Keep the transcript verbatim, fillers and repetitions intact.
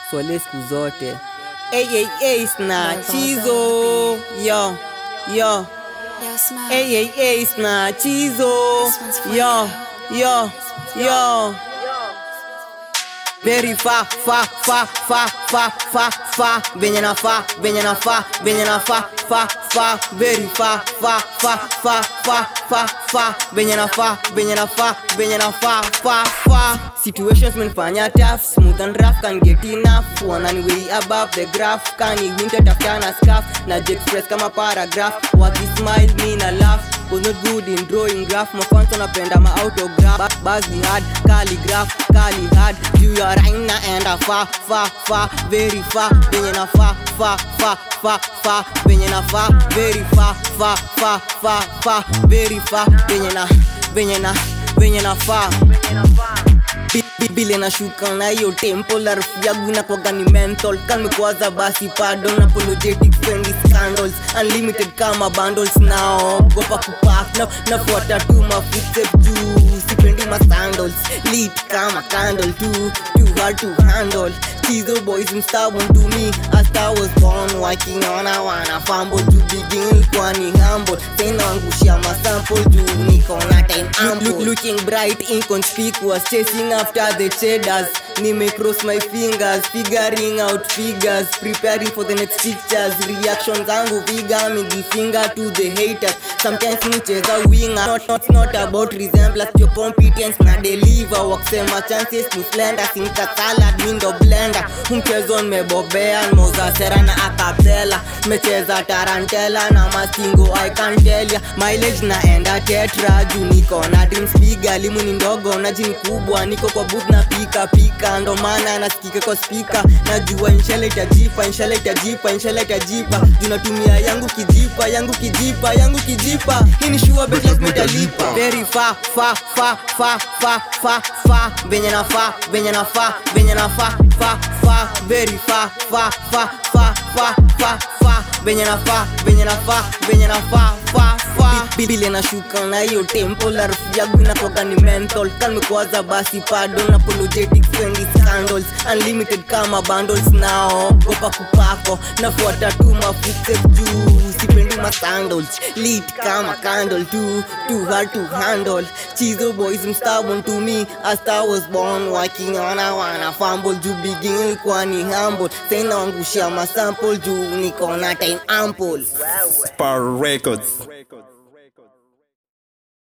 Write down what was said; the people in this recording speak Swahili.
swale siku zote. Hey, hey, hey, Snachizo. Yo, yo. Hey, hey, hey, Snachizo. Yo, yo, yo. Very fa, fa, fa, fa, fa, fa, fa. Venye na fa, venye na fa, venye na fa, fa, fa. Very fa, fa, fa, fa, fa, fa, fa. Venye na fa, venye na fa, venye na fa, fa, fa. Situations menfanya tough, smooth and rough, can get enough. Wanani way above the graph, kani winter taftana scarf. Na J-Express kama paragraph, waki smile, me na laugh. Was not good in drawing graph, mafans wanapenda ma autograph. Buzz ni hard, calligraph, kali hard. You are right na and a fa, fa, fa, very fa. Venye na fa, fa, fa, fa, fa. Venye na fa, very fa, fa, fa, fa, fa. Very fa, venye na, venye na, venye na fa. Bile na shuka na hiyo tempo la rufu yagu na kwa gani mental. Kan mekwaza basi pardon, apologetic friendly scandals. Unlimited kama bundles now. Gopa kupak na nafuata tu ma footstep juu. Sipendi ma sandals, lit kama candle too. Too hard to handle. Chizo boys mstubborn to me. A star was born working on a wanna fumble. To begin kwa ni humble. Tena angushia ma sample juu niko na time ample. Looking bright inconspicuous, chasing after the cheddars. Nime cross my fingers, figuring out figures, preparing for the next pictures. Reactions angu viga, midi finger to the haters. Sometimes mcheza winger, not, not, not about resemblance, your competence na deliver. Waksema chances to slender, sinka salad, window blender. Mchezo mebobea, moza sera na acapella. Mecheza tarantella na mastingo, I can't tell ya. Mileage na enda tetra, juu niko na dreams bigger. Limu ni ndogo, na jini kubwa, niko kwa booth na pika pika. Ndo maana nasikika kwa speaker. Najua inshallah itajipa, inshallah itajipa, inshallah itajipa. Junatumia yangu kijipa, yangu kijipa, yangu kijipa. Hii ni sure bet lazima italipa. Very fa, fa, fa, fa, fa, fa, fa. Venye na fa, venye na fa, venye na fa, fa, fa. Very fa, fa, fa, fa, fa, fa, fa. Venye na fa, venye na fa, venye na fa, fa, fa. Bile na shuka na hiyo tempo la rufu yagu na kwa gani mental. Kan mekwaza basi pardon, apologetic friendly scandals. Unlimited kama bundles now. Gopa kupako, nafuata tu ma footstep juu. Sipendi ma sandals, lit kama candle too. Too hard to handle. Chizo boys mstubborn to me. A star was born working on a wanna fumble. Juu begin kwa ni humble. Tena angushia ma sample juu niko na time ample. Spar Records.